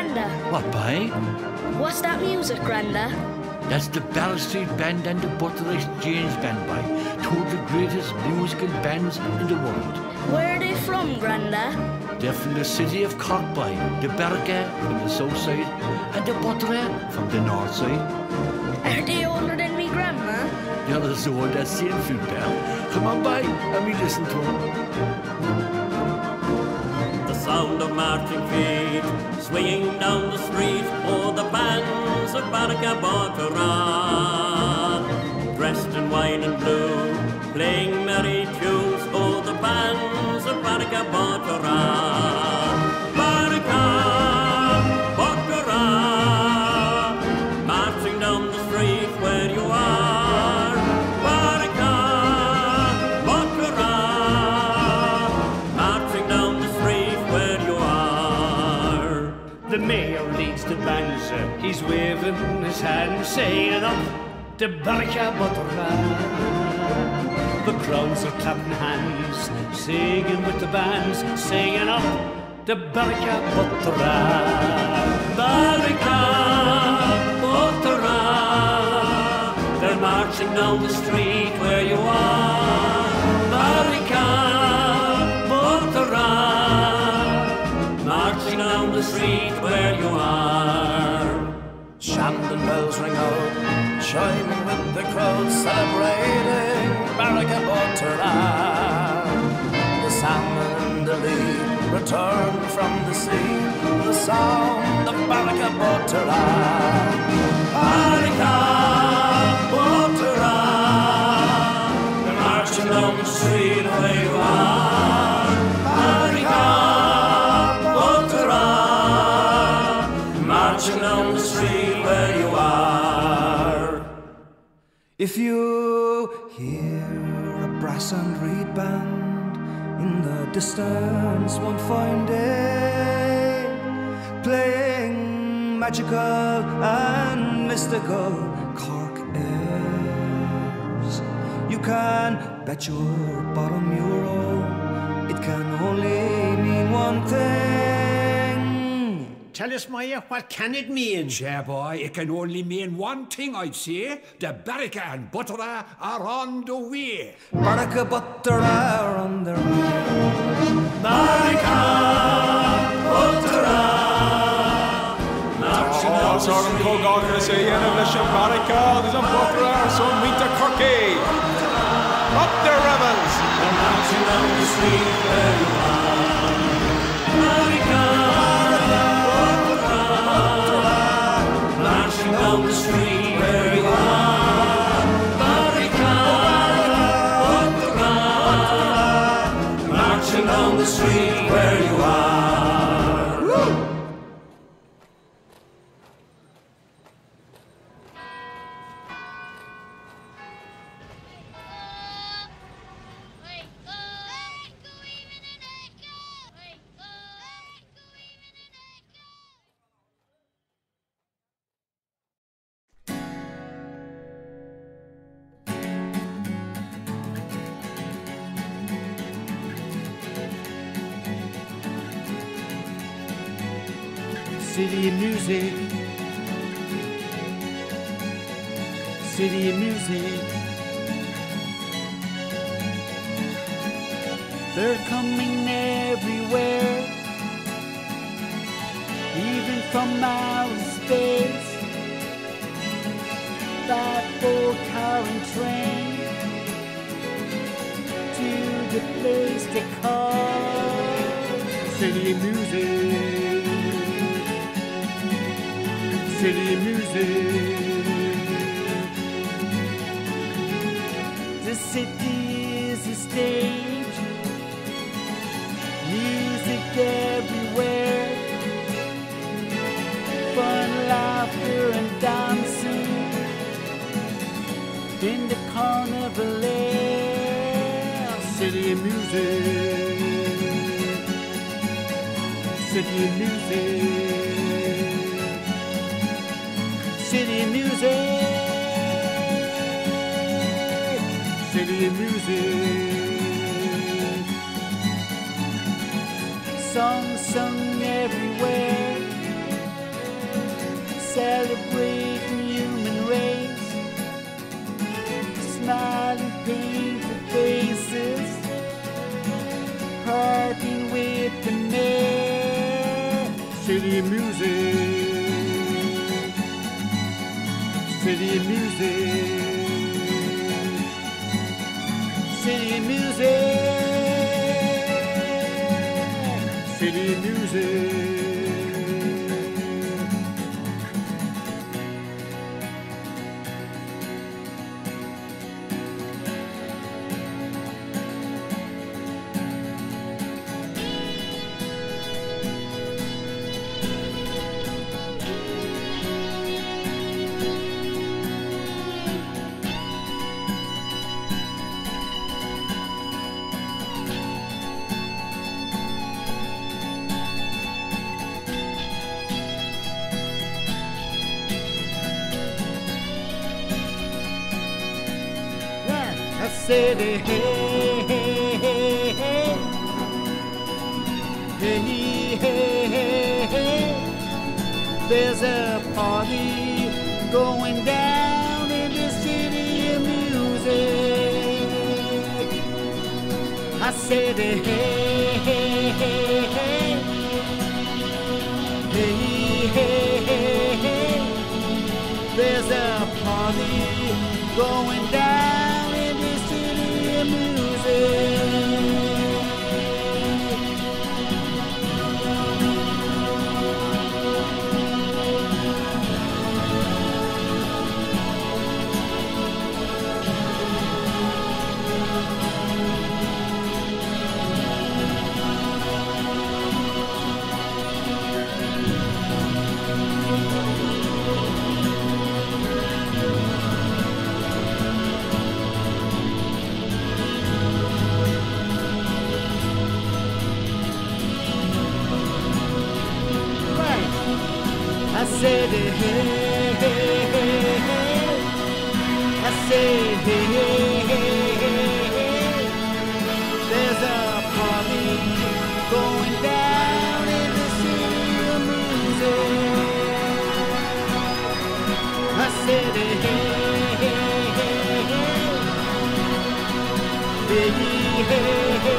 Granda. What, boy? What's that music, Granda? That's the Barrack Street Band and the Buttera Exchange Band, boy. Two of the greatest musical bands in the world. Where are they from, Granda? They're from the city of Cork, boy. The Barracka from the south side and the Buttera from the north side. Are they older than me grandma? They're as old as Seán Flute Bell. Come on, boy, and we listen to them. The sound of marching feet swinging down the street, oh, the bands of Barracka Buttera, dressed in white and blue, playing merry tunes, oh, the bands of Barracka Buttera. Barracka Buttera, marching down the street where you are. Barracka Buttera, marching down the street where you are. The mayor leads the band, he's waving his hand, saying up the Barracka Buttera. The crowds are clapping hands, singing with the bands, singing up the Barracka Buttera. Barracka Buttera, they're marching down the street where you are. Barracka Buttera, marching down the street where you are. Shandon bells ring out, chiming with the crowd, celebrating Barracka Buttera. The salmon and the lead return from the sea, the sound of Barracka Buttera. Barracka Buttera, they're marching down the street where you are. Barracka Buttera, marching down the street where you are. If you hear a brass and reed band in the distance, won't find it playing magical and mystical Cork airs. You can bet your bottom euro it can only mean one thing. Tell us, Miah, what can it mean? Yeah, boy, it can only mean one thing, I'd say. The Barracka and Buttera are on the way. Barracka Buttera are on their way. Barracka Buttera, marching down the street. Barracka, there's a Buttera, so meet the Corky. Up the rebels. They're marching down the street where you are. Barracka down the street where you are. Barracka Buttera, marching down the street where you are. Woo! City of music, city of music. They're coming everywhere, even from outer space. By boat, car and train to the place they call City of Music. City of music. The city is a stage, music everywhere, fun, laughter and dancing in the carnival air. City of music. City of music. City of music, city of music. Songs sung everywhere, celebrating human race, smiling painted faces, parting with the mayor. City music, city music, city music, city music. City, hey, hey, hey, hey, hey, hey, hey. There's a party going down in the city of music. I said, hey, hey, hey, hey, hey, hey, hey, hey. There's a party going down. I said, hey, hey, hey, hey, hey. I said, hey, hey, hey, hey, hey. There's a party going down in the city of music. I said, hey, hey, hey, hey, hey. Hey, hey, hey.